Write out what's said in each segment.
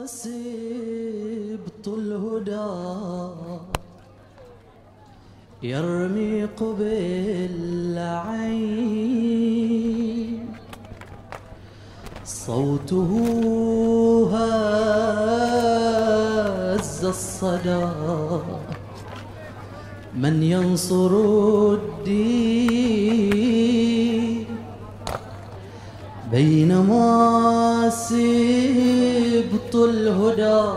سبط الهدى يرمي قبل عين، صوته هز الصدى من ينصر الدين، بينما سبط الهدى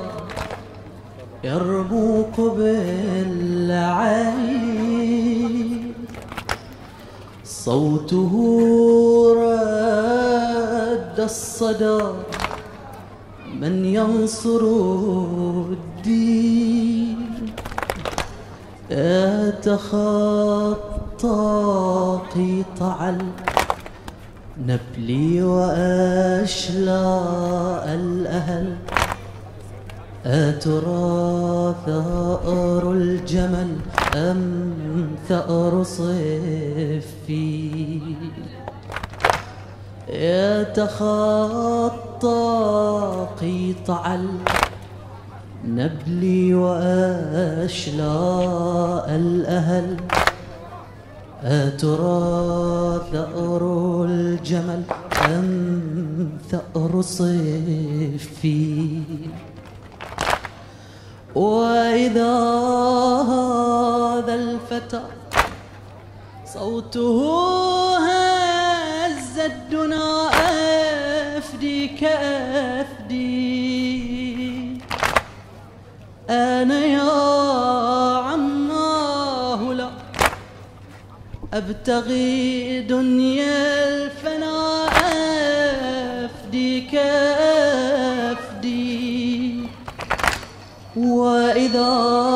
يرموق بالعين، صوته رد الصدى من ينصر الدين، أتخطى قطع النبل وأشلاء الأهل، أترى ثأر الجمل أم ثأر صفي، يتخطى قطع النبل وأشلاء الأهل، أترى ثأر الجمل أم ثأر صفي، وإذا هذا الفتى صوته هز الدنا أفديك أفدي، أنا يا عماه لا أبتغي دنيا الفناء أفديك أفدي، وإذا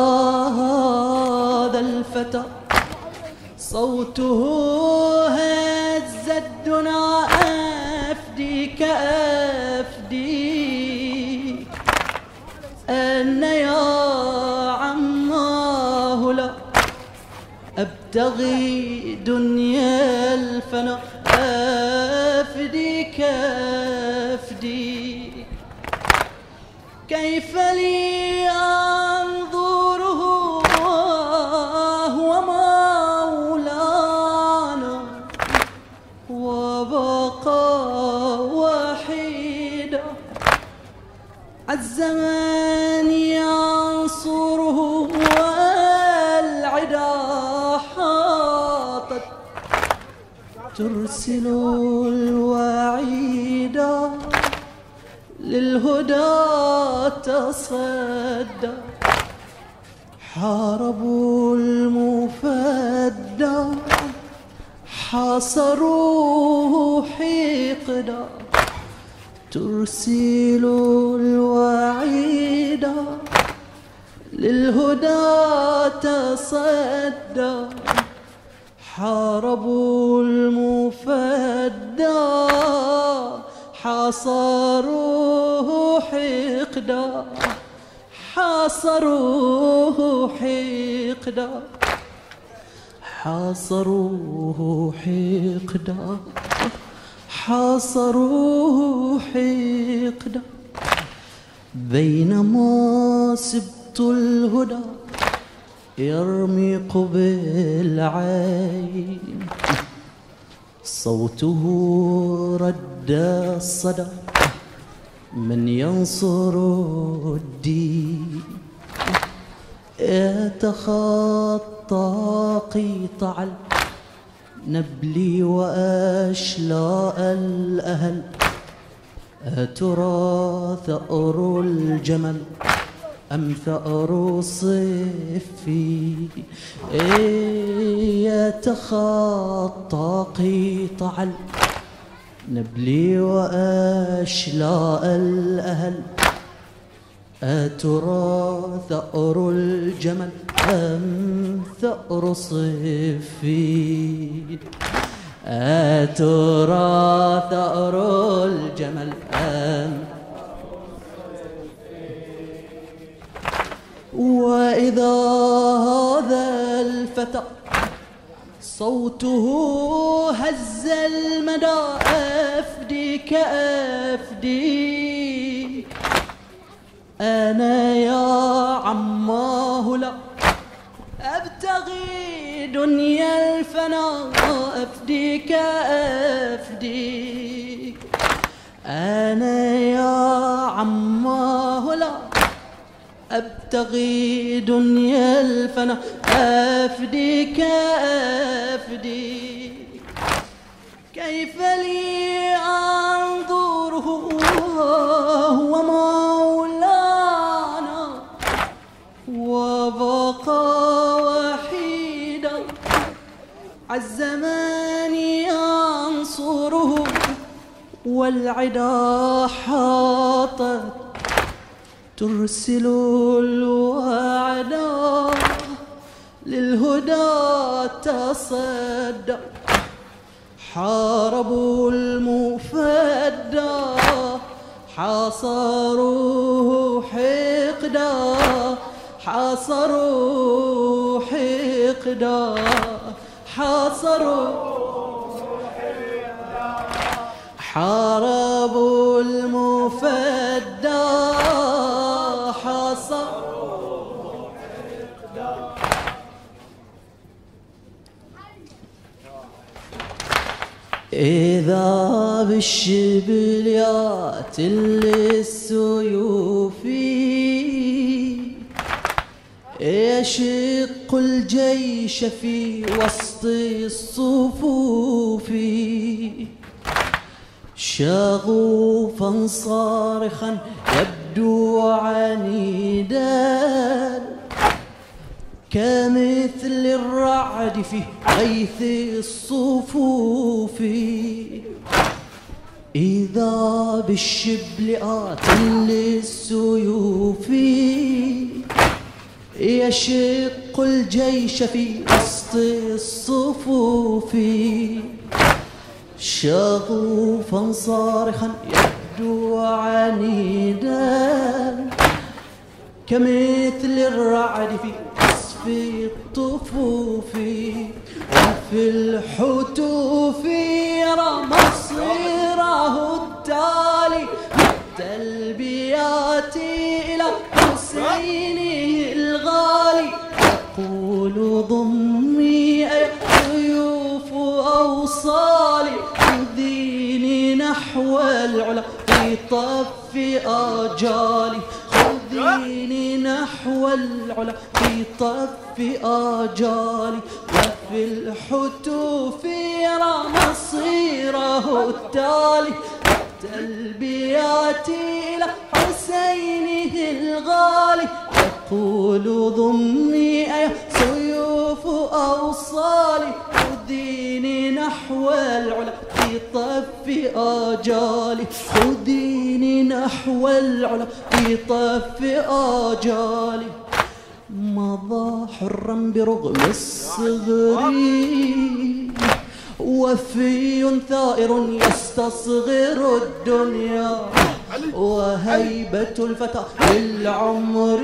هذا الفتى صوته هز الدنا أفديك أفدي، أن يا عماه لا أبتغي دنيا الفنا أفديك أفدي، كيف لي أنظره هو مولانا وبقى وحيدا، الزمان ينصره والعدا حاطت ترسل الوعيدا، للهدى تصدى حاربوا المفدى، حاصروه حقدا ترسل الوعيدا، للهدى تصدى حاربوا المفدى، حاصروه حقدا حاصروه حقدا حاصروه حقدا حاصروه حقدا، بينما سبط الهدى يرمي قبل عين، صوته رد الصدى من ينصر الدين، يتخطى قطع النبل وأشلاء الأهل، أترى ثأر الجمل أم ثأر صفي، يتخطى قطع النبل وأشلاء الأهل، أترى ثأر الجمل أم ثأر صفي، أترى ثأر الجمل أم، وإذا هذا الفتى صوته هز المدى أفديك أفدي، أنا يا عماه لا أبتغي دنيا الفنا أفديك أفديك. أنا يا عماه لا أبتغي دنيا الفنا أفديك أفديك. كيف لي أنظره هو مولانا وبقى وحيدا عالزمان ينصره والعدا حاطت ترسل الوعدا للهدى تصدى. حاربوا المفدى حاصروه حقدا حاصروه حقدا حاصروه حقدا. حاربوا المفدى حاصروه حقدا. إذا بالشبليات للسيوف يشق الجيش في وسط الصفوف. شغوفا صارخا يبدو عنيدا كمثل الرعد في غيث الصفوف. إذا بالشبلئات للسيوف يشق الجيش في وسط الصفوف. شغوفا صارخا يبدو عنيدا كمثل الرعد في الطفوف. وفي الحتوف يرى مصيره التالي بالتلبيات إلى حسينه الغالي. يقول ضمي أي سيوف أوصالي خذيني نحو العلا في طف آجالي. خذيني نحو العلا في طف آجالي. وفي الحتوف يرى مصيره التالي التلبيات إلى حسينه الغالي. يقول ضمي أي سيوف أوصالي خذيني نحو العلا في طف آجالي. خذيني نحو العلا في طف آجالي. مضى حرا برغم الصغر وفي ثائر يستصغر الدنيا. وهيبة الفتى للعمر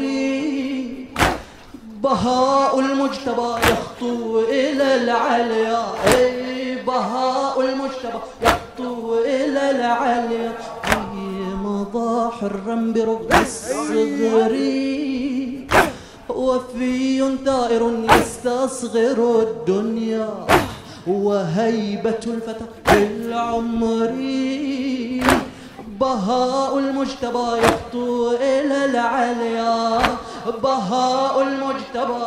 بهاء المجتبى يخطو إلى العليا. بهاء المجتبى يخطو إلى العليا. مضى حرا برغم الصغر وفي ثائر يستصغر الدنيا. وهيبة الفتى للعمر بهاء المجتبى يخطو إلى العليا. بهاء المجتبى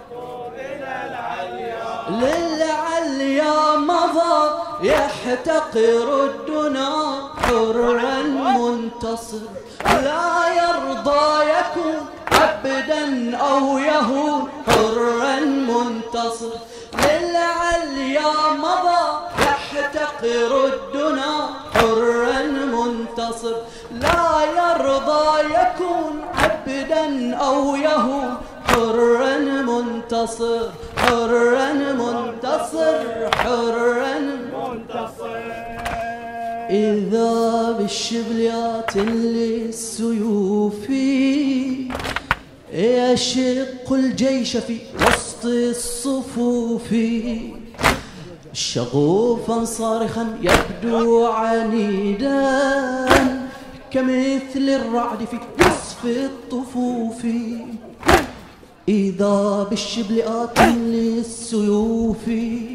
للعليا. مضى يحتقر الدنا حرا منتصر لا يرضى يكون عبدا أو يهون حرا منتصر. للعليا مضى يحتقر الدنا حرا منتصر لا يرضى يكون عبدا أو يهون حرا منتصر. حرا منتصر حرا منتصر. إذا بالشبليات للسيوف يشق الجيش في وسط الصفوف. شغوفا صارخا يبدو عنيدا كمثل الرعد في وصف الطفوف، إذا بالشبل آت للسيوف،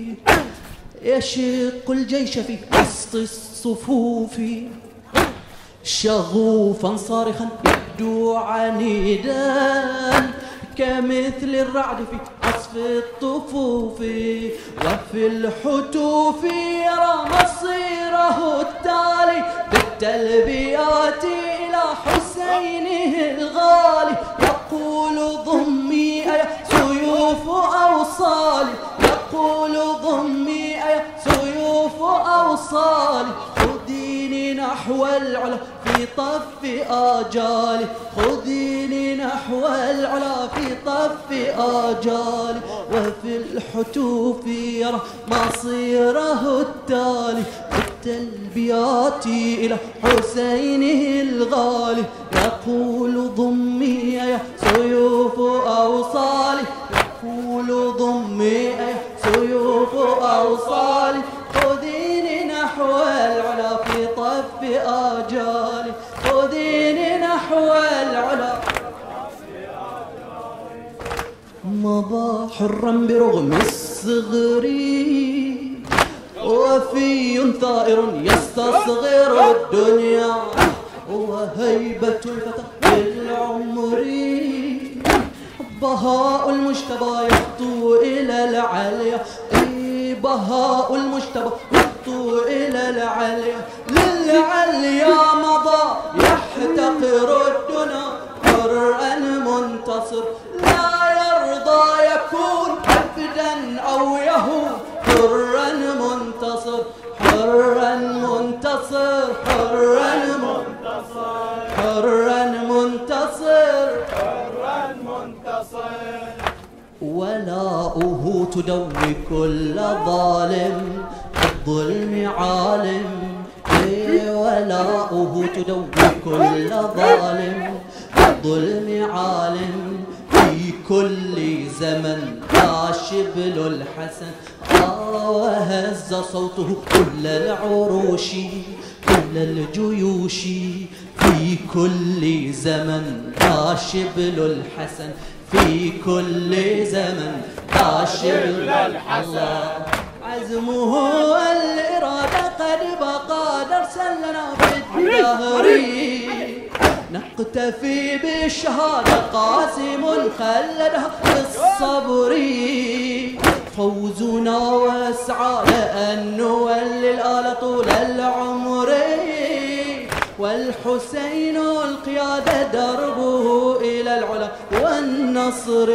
يشق الجيش في وسط الصفوف، شغوفا صارخا يبدو عنيدا، كمثل الرعد في عصف الطفوف، وفي الحتوف يرى مصيره التالي، بالتلبيات إلى حسينه الغالي، يقول ضمي أيا سيوف أوصالي، يقول ضمي أيا سيوف أوصالي، خذيني نحو العلا في طف آجالي، خذيني نحو العلا في طف آجالي، وفي الحتوف يرى مصيره التالي، بالتلبيات إلى حسينه الغالي، يقول ضمي يا سيوف أوصالي، يقول ضمي يا سيوف أوصالي، خذيني نحو العلا في طف آجالي، خذيني نحو العلا. مضى حرا برغم الصغر، وفي ثائر يستصغر الدنيا، وهيبة الفتى بالعمر، بهاء المجتبى يخطو إلى العليا، بهاء المجتبى يخطو إلى العليا، للعليا مضى يحتقر الدنا، حرا منتصر لا يرضى يكون عبدا أو يهون، حرا منتصر حرا منتصر حرا منتصر حرا منتصر حرا منتصر، ولاؤه تدوي كل ظالم بالظلم عالم، ولاؤه تدوي كل ظالم بالظلم عالم، في كل زمن لا شبل الحسن، وهز صوته كل العروش كل الجيوش، في كل زمن لا شبل الحسن، في كل زمن لا شبل الحسن، عزمه الإرادة قد بقى درسا لنا بالدهر، نقتفي بالشهادة قاسم خلدها بالصبر، فوزنا واسعى لأن نولي الآل طول العمر، والحسين القيادة دربه إلى العلا والنصر،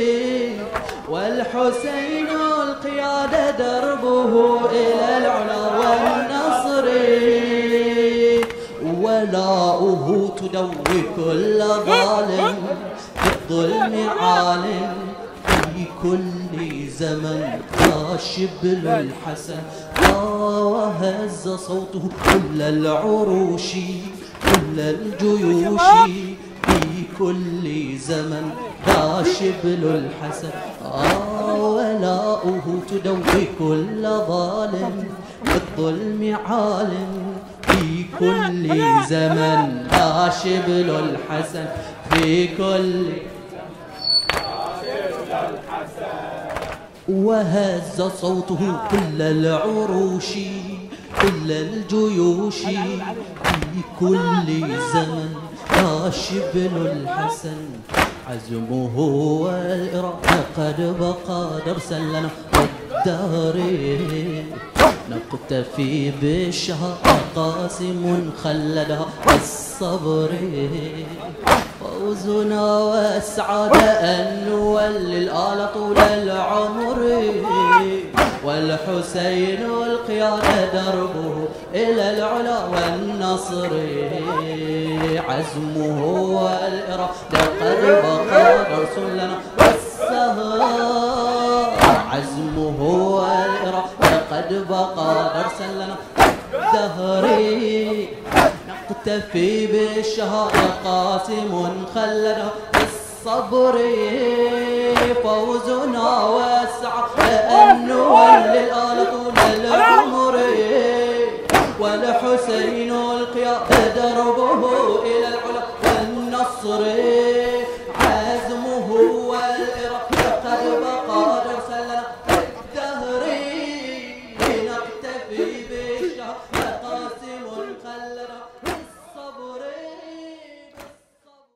والحسين القيادة دربه إلى العلا والنصر، ولاؤه تدوي كل ظالم بالظلم عالم، في كل زمن شبل الحسن، وهز صوته كل العروش كل الجيوش، في كل زمن شبل الحسن، ولاؤه تدوي كل ظالم بالظلم عالم، في كل زمن شبل الحسن، في كل وهز صوته كل العروش كل الجيوش، في كل زمن شبل الحسن، عزمه والإرادة قد بقى درسا لنا والدهر، نقتفي بالشهادة قاسم خلدها بالصبر، فوزنا والسعادة أن نولي الآل طول العمر، والحسين القيادة دربه إلى العلا والنصر، عزمه والإرادة قد بقى درس لنا والسهر، عزمه والإرادة قد بقى درسا لنا الدهر، نقتفي بالشهادة قاسم خلدها بالصبر، فوزنا واسع لأن نولي الآل طول العمر، والحسين القيادة ودربه إلى العلا والنصر عزمه والإرادة قد بقى درسا لنا الدهر نكتفي بالشهر قاسم خلف